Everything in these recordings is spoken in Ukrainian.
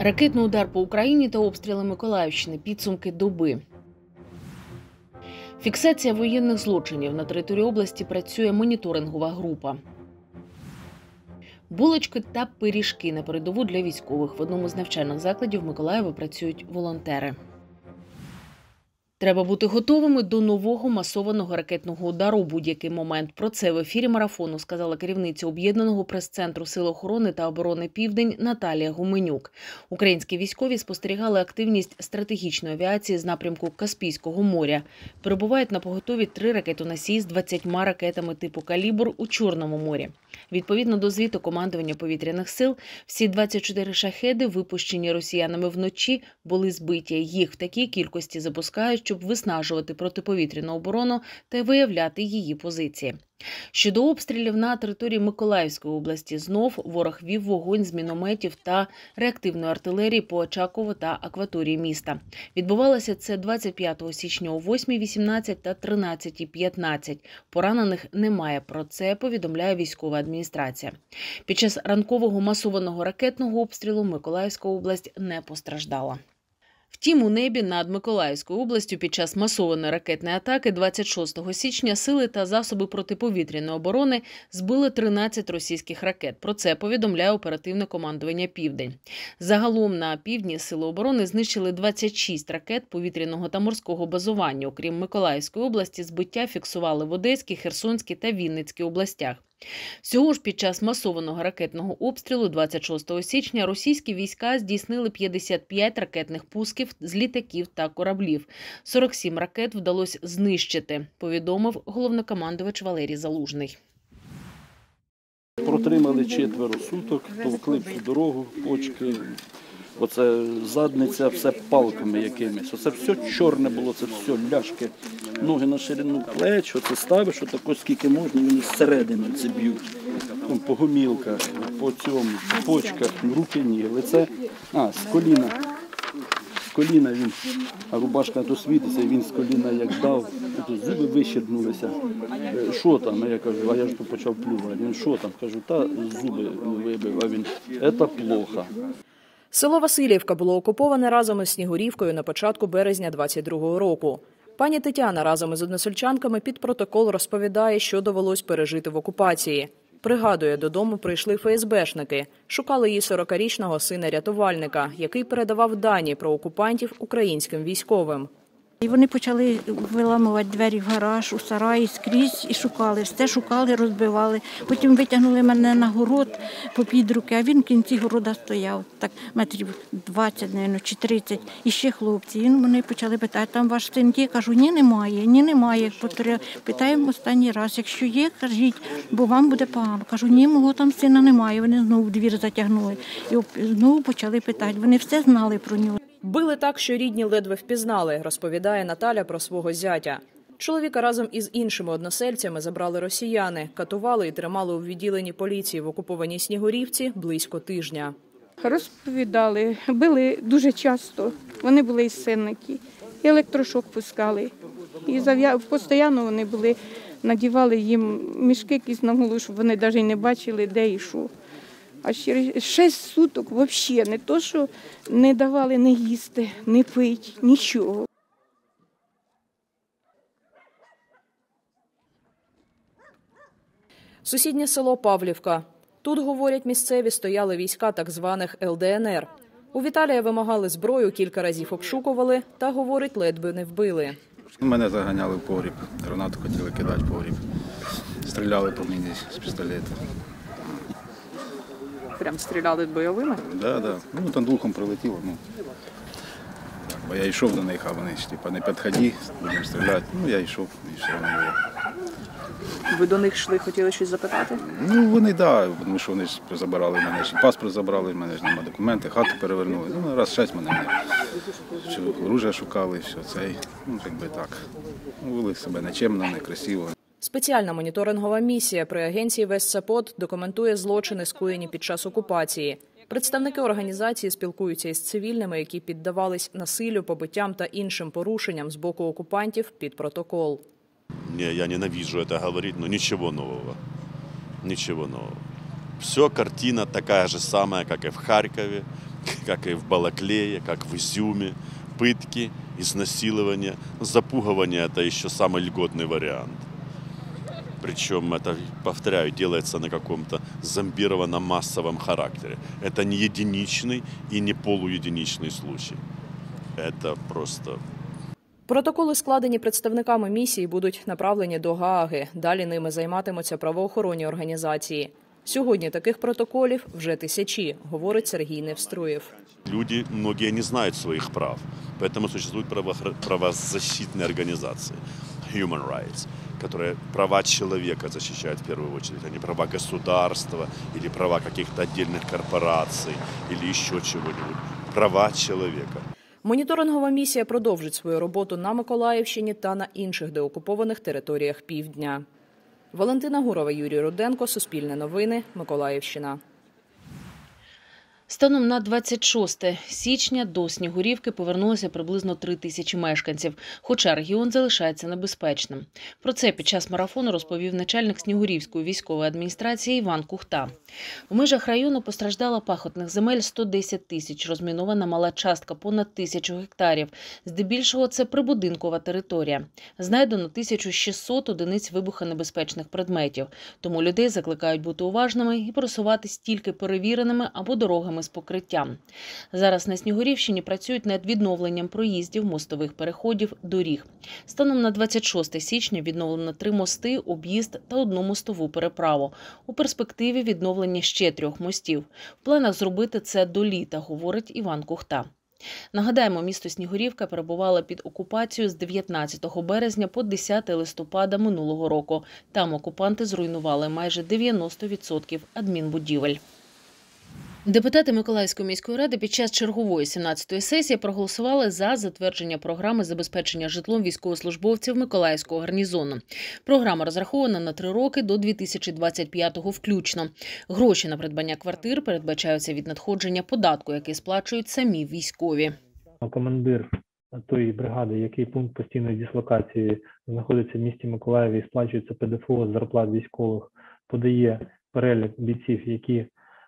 Ракетний удар по Україні та обстріли Миколаївщини. Підсумки доби. Фіксація воєнних злочинів. На території області працює моніторингова група. Булочки та пиріжки на передову для військових. В одному з навчальних закладів Миколаєва працюють волонтери. Треба бути готовими до нового масованого ракетного удару у будь-який момент. Про це в ефірі марафону сказала керівниця Об'єднаного прес-центру Сил охорони та оборони «Південь» Наталія Гуменюк. Українські військові спостерігали активність стратегічної авіації з напрямку Каспійського моря. Перебувають на поготові 3 ракетоносії з 20 ракетами типу «Калібр» у Чорному морі. Відповідно до звіту командування повітряних сил, всі 24 шахеди, випущені росіянами вночі, були збиті. Їх в такій кількості запускають, щоб виснажувати протиповітряну оборону та виявляти її позиції. Щодо обстрілів на території Миколаївської області, знов ворог вів вогонь з мінометів та реактивної артилерії по Очакову та акваторії міста. Відбувалося це 25 січня о 8:18 та 13:15. Поранених немає, про це повідомляє військова адміністрація. Під час ранкового масованого ракетного обстрілу Миколаївська область не постраждала. Втім, у небі над Миколаївською областю під час масованої ракетної атаки 26 січня сили та засоби протиповітряної оборони збили 13 російських ракет. Про це повідомляє оперативне командування «Південь». Загалом на півдні сили оборони знищили 26 ракет повітряного та морського базування. Окрім Миколаївської області, збиття фіксували в Одеській, Херсонській та Вінницькій областях. Всього ж під час масованого ракетного обстрілу 26 січня російські війська здійснили 55 ракетних пусків з літаків та кораблів. 47 ракет вдалося знищити, повідомив головнокомандувач Валерій Залужний. Протримали 4 суток, товкли всю дорогу, почки, оце задниця, все палками якимись. Оце все чорне було, це все ляшки, ноги на ширину плеч, оце ставиш, отако скільки можна, вони зсередини це б'ють. По гомілках, по цьому, по почках, руки ні, лице, з коліна. З коліна він, а рубашка то світиться, і він з коліна як дав, тут зуби вищербнулися. Що там? А я кажу, а я ж почав плювати. Він що там? Кажу, та зуби вибив, а він, це плохо. Село Васильівка було окуповане разом із Снігурівкою на початку березня 22-го року. Пані Тетяна разом із односельчанками під протокол розповідає, що довелось пережити в окупації. Пригадує, додому прийшли ФСБшники. Шукали її 40-річного сина-рятувальника, який передавав дані про окупантів українським військовим. І вони почали виламувати двері в гараж, у сараї, скрізь і шукали. Все шукали, розбивали. Потім витягнули мене на город попід руки, а він в кінці города стояв. Так метрів 20, мабуть, чи 30. І ще хлопці. І вони почали питати, там ваш син є? Кажу, ні, немає. Питаємо останній раз, якщо є, кажіть, бо вам буде погано. Кажу, ні, мого там сина немає. Вони знову в двір затягнули. І знову почали питати. Вони все знали про нього. Били так, що рідні ледве впізнали, розповідає Наталя про свого зятя. Чоловіка разом із іншими односельцями забрали росіяни, катували і тримали у відділенні поліції в окупованій Снігурівці близько тижня. Розповідали, били дуже часто, вони були із сенники, електрошок пускали. І постійно вони були, надівали їм мішки якісь на голову, щоб вони навіть не бачили, де і що. А через 6 суток взагалі не то, що не давали не їсти, не пити, нічого. Сусіднє село Павлівка. Тут, говорять місцеві, стояли війська так званих ЛДНР. У Віталія вимагали зброю, кілька разів обшукували та, говорить, ледве не вбили. Мене заганяли в погріб, гранату хотіли кидати в погріб. Стріляли по мені з пістолета. Прям стріляли бойовими? Так. Там духом прилетіло. Бо я йшов до них, а вони ж не підходи, будемо стріляти. Я йшов і все одно було. Ви до них йшли, хотіли щось запитати? Вони тому що вони ж забирали мене, паспорт забрали, в мене ж немає документи, хату перевернули. Раз 6 мене оружие шукали, все це, якби так. Вели себе нечемно, некрасиво. Спеціальна моніторингова місія при агенції Вестсапот документує злочини, скоєні під час окупації. Представники організації спілкуються із цивільними, які піддавались насиллю, побиттям та іншим порушенням з боку окупантів під протокол. Я ненавижу это говорить, но ничего нового. Ничего нового. Все, картина такая же самая, как и в Харькове, как и в Балаклее, как в Изюме. Пытки, изнасилования, запугивание – это еще самый льготный вариант. Причем это, повторяю, делается на каком-то зомбированном массовом характере. Это не единичный и не полуединичный случай. Это просто... Протоколи, складені представниками місії, будуть направлені до Гааги. Далі ними займатимуться правоохоронні організації. Сьогодні таких протоколів вже тисячі, говорить Сергій Невструєв. Люди, многие не знают своих прав, поэтому существуют правозащитные организации, human rights, которые права человека защищают в первую очередь, а не права государства или права каких-то отдельных корпораций или еще чего-нибудь. Права человека. Моніторингова місія продовжить свою роботу на Миколаївщині та на інших деокупованих територіях півдня. Валентина Гурова, Юрій Руденко, Суспільне новини, Миколаївщина. Станом на 26 січня до Снігурівки повернулося приблизно 3 тисячі мешканців, хоча регіон залишається небезпечним. Про це під час марафону розповів начальник Снігурівської військової адміністрації Іван Кухта. У межах району постраждала пахотних земель 110 тисяч, розмінована мала частка понад 1000 гектарів. Здебільшого це прибудинкова територія. Знайдено 1600 одиниць вибухонебезпечних предметів. Тому людей закликають бути уважними і просуватись тільки перевіреними або дорогами з покриттям. Зараз на Снігурівщині працюють над відновленням проїздів, мостових переходів, доріг. Станом на 26 січня відновлено 3 мости, об'їзд та 1 мостову переправу. У перспективі відновлення ще 3 мостів. В планах зробити це до літа, говорить Іван Кухта. Нагадаємо, місто Снігурівка перебувало під окупацією з 19 березня по 10 листопада минулого року. Там окупанти зруйнували майже 90% адмінбудівель. Депутати Миколаївської міської ради під час чергової 17-ї сесії проголосували за затвердження програми забезпечення житлом військовослужбовців Миколаївського гарнізону. Програма розрахована на 3 роки до 2025-го включно. Гроші на придбання квартир передбачаються від надходження податку, який сплачують самі військові. Командир тої бригади, який пункт постійної дислокації знаходиться в місті Миколаєві і сплачується ПДФО з зарплат військових, подає перелік бійців, які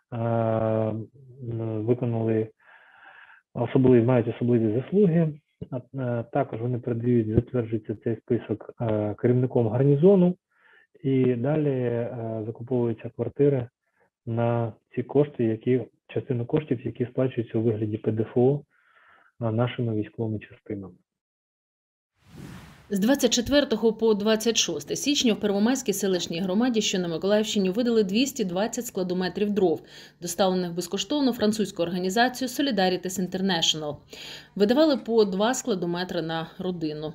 виконали мають особливі заслуги. Також вони передають, затверджується цей список керівником гарнізону, і далі закуповуються квартири на ці кошти, частину коштів, які сплачуються у вигляді ПДФО нашими військовими частинами. З 24 по 26 січня в Первомайській селищній громаді, що на Миколаївщині, видали 220 складометрів дров, доставлених безкоштовно французькою організацією Solidarities International. Видавали по 2 складометри на родину.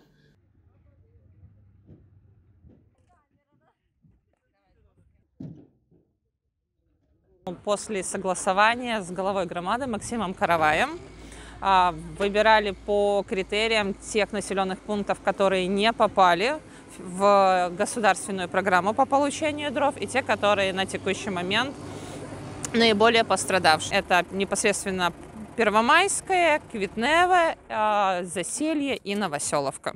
После согласования с главой громады Максимом Караваем выбирали по критериям тех населенных пунктов, которые не попали в государственную программу по получению дров, и те, которые на текущий момент наиболее пострадавшие. Это непосредственно Первомайское, Квітневе, Засілье і Новоселовка.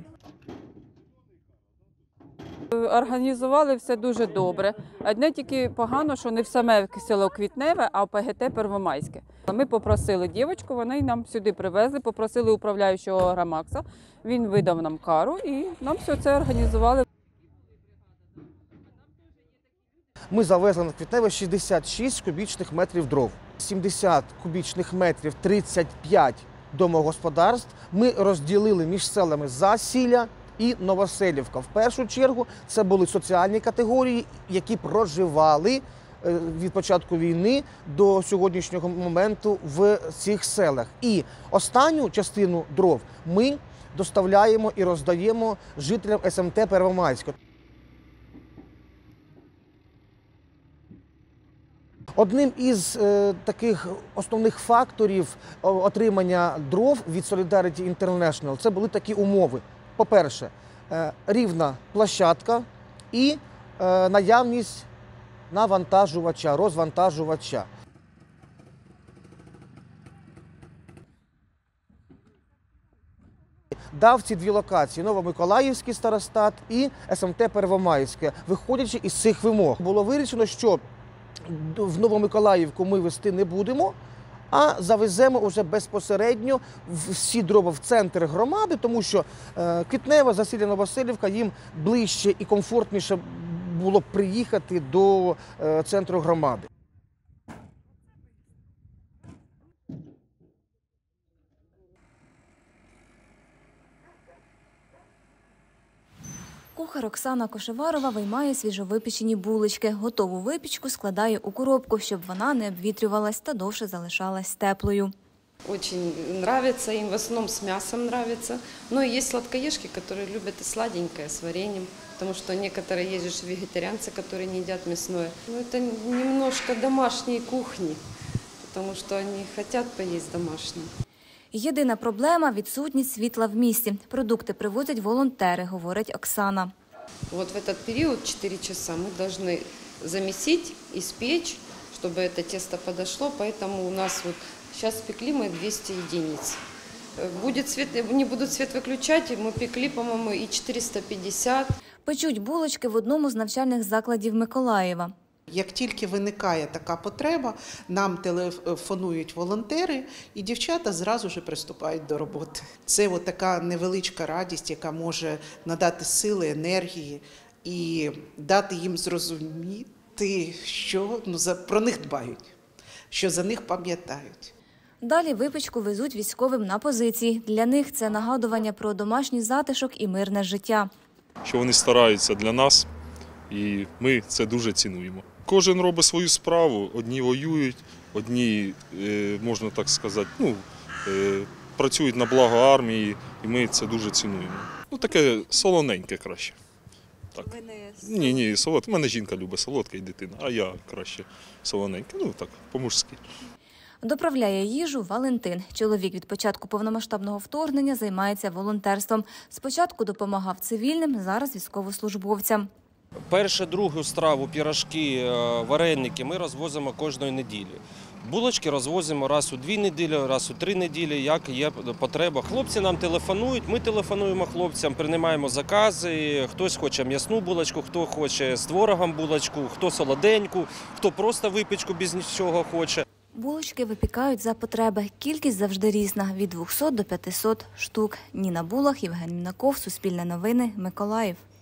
Організували все дуже добре. Одне тільки погано, що не в саме село Квітневе, а в ПГТ Первомайське. Ми попросили дівчинку, вони нам сюди привезли, попросили управляючого Грамакса, він видав нам кару і нам все це організували. Ми завезли на Квітневе 66 кубічних метрів дров, 70 кубічних метрів, 35 домогосподарств. Ми розділили між селами Засілля і Новоселівка. В першу чергу це були соціальні категорії, які проживали від початку війни до сьогоднішнього моменту в цих селах. І останню частину дров ми доставляємо і роздаємо жителям СМТ Первомайська. Одним із таких основних факторів отримання дров від Solidarity International це були такі умови. По-перше, рівна площадка і наявність навантажувача, розвантажувача. Дав ці 2 локації – Новомиколаївський старостат і СМТ Первомайське. Виходячи із цих вимог, було вирішено, що в Новомиколаївку ми вести не будемо, а завеземо вже безпосередньо всі дрова в центр громади, тому що Квітнева, Засілля, Нововасилівка, їм ближче і комфортніше було б приїхати до центру громади. Кухар Оксана Кошеварова виймає свіжовипечені булочки. Готову випічку складає у коробку, щоб вона не обвітрювалась та довше залишалась теплою. Очень нравится им, в основном с мясом нравится. Но есть сладкоежки, которые любят и сладенькое с вареньем, потому что некоторые есть же вегетарианцы, которые не едят мясное. Но это немножко домашней кухни, потому что они хотят поесть домашнее. Єдина проблема – відсутність світла в місті. Продукти привозять волонтери, говорить Оксана. Вот в этот период 4 часа мы должны замесить, испечь, чтобы это тесто подошло. Поэтому у нас вот сейчас пекли мы 200 единиц. Будет свет, не будут свет выключать, мы пекли, по-моему, и 450. Печуть булочки в одному з навчальних закладів Миколаєва. Як тільки виникає така потреба, нам телефонують волонтери, і дівчата зразу ж приступають до роботи. Це от така невеличка радість, яка може надати сили, енергії і дати їм зрозуміти, що про них дбають, що за них пам'ятають. Далі випічку везуть військовим на позиції. Для них це нагадування про домашній затишок і мирне життя. Що вони стараються для нас, і ми це дуже цінуємо. Кожен робить свою справу, одні воюють, одні, можна так сказати, працюють на благо армії, і ми це дуже цінуємо. Таке солоненьке краще. Так. Ні, солодке. У мене жінка любить солодке і дитина, а я краще солоненьке, так, по-мужськи. Доправляє їжу Валентин. Чоловік від початку повномасштабного вторгнення займається волонтерством. Спочатку допомагав цивільним, зараз військовослужбовцям. Першу, другу страву, пірожки, вареники ми розвозимо кожної неділі. Булочки розвозимо раз у 2 неділі, раз у 3 неділі, як є потреба. Хлопці нам телефонують, ми телефонуємо хлопцям, приймаємо закази. Хтось хоче м'ясну булочку, хто хоче з творогом булочку, хто солоденьку, хто просто випічку без нічого хоче. Булочки випікають за потреби. Кількість завжди різна – від 200 до 500 штук. Ніна Булах, Євген Мінаков, Суспільне новини, Миколаїв.